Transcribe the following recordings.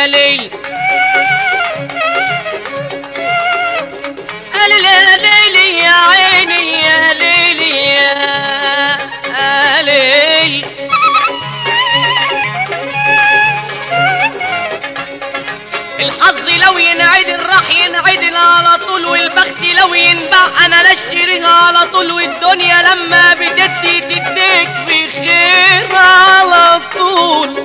يا ليل يا ليل يا عيني يا ليل يا ليل. الحظ لو ينعدل راح ينعدل على طول، والبخت لو ينباع انا نشتريها على طول، والدنيا لما بتدي تديك بخير على طول.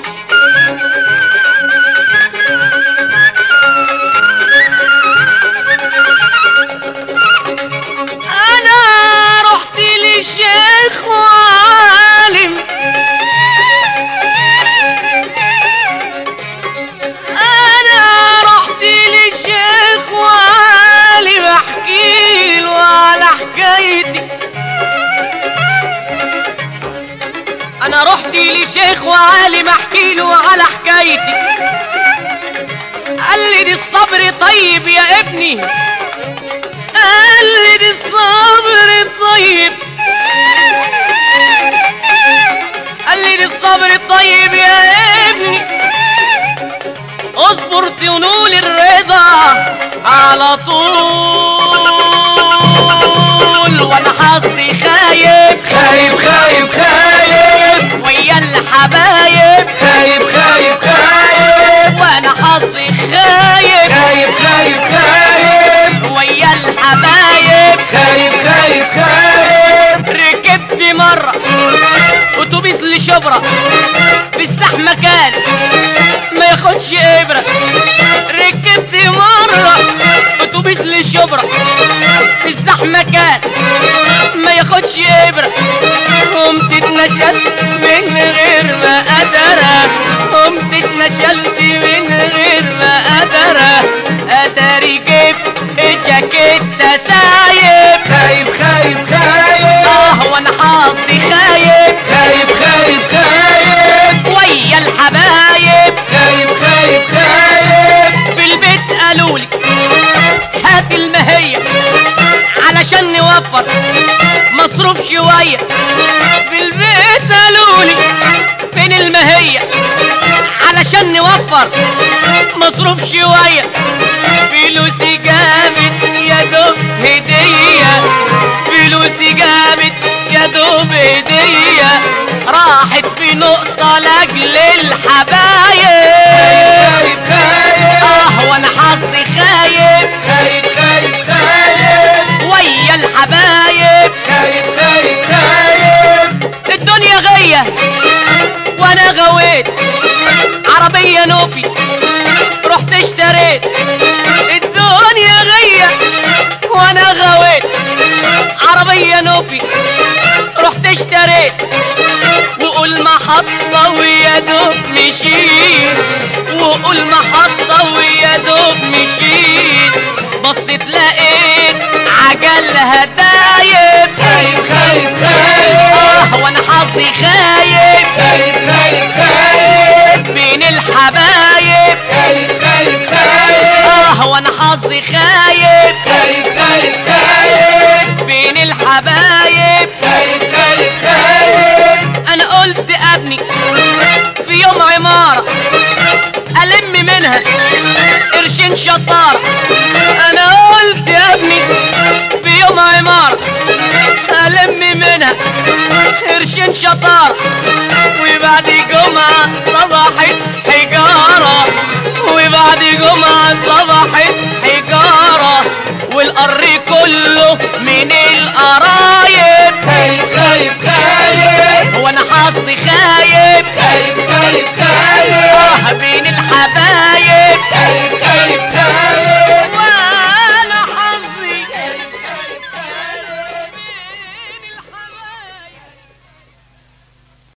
انا رحت لشيخ وعالم، انا رحت لشيخ وعالم احكيله على حكايتي. انا رحت لشيخ وعالم احكيله على حكايتي. قال لي دي الصبر طيب يا ابني، قال لي دي الصبر طيب، قال لي دي الصبر طيب يا ابني، اصبر تنول الرضا على طول. وانا حظي خايب خايب خايب خايب ويا الحبايب، خايب خايب خايب وانا حظي خايب خايب خايب خايب ويا الحبايب. خايب خايب خايب ركبت مرة اتوبيس لشبرا في الزحمة كان ما ياخدش ابرة. ركبت مرة اتوبيس لشبرا في الزحمة كان ما ياخدش ابرة. قمت اتنشلت من غير ما ادرى، قمت اتنشلت من غير ما ادرى. اتاري جبت جاكيتة سايب، خايب خايب خايب وانا حظي خايب خايب خايب خايب ويا الحبايب. خايب خايب خايب في البيت قالولي هات المهية علشان نوفر مصروف شوية. في البيت قالولي فين المهية علشان نوفر مصروف شوية. فلوسي جابت يا دوب هدية، فلوسي جابت يا دوب هدية، راحت في نقطة لاجل الحبايب. خايب خايب وانا حظي خايب خايب خايب خايب ويا الحبايب. خايب خايب خايب الدنيا غية وانا غويت عربية نوفي رحت اشتريت. الدنيا غية وانا غويت عربية نوفي رحت اشتريت. وقول محطة ويا دوب مشيت، وقول محطة ويا دوب مشيت. بصيت لقيت عجلها دايب. خايب خايب خايب وانا حظي خايب خايب خايب خايب بين الحبايب. خايب خايب خايب وانا حظي خايب خايب خايب خايب بين الحبايب. خايب خايب خايب انا قلت ابني في يوم عمارة الم منها قرشين شطارة. انا قلت يا ابني في يوم عمارة الم منها قرشين شطارة. وبعد جمعة صبحت حجارة، وبعد جمعة صبحت حجارة، والقر كله من القرايب. خايب خايب خايب وانا حظي خايب خايب خايب خايب بين الحبايب. خايب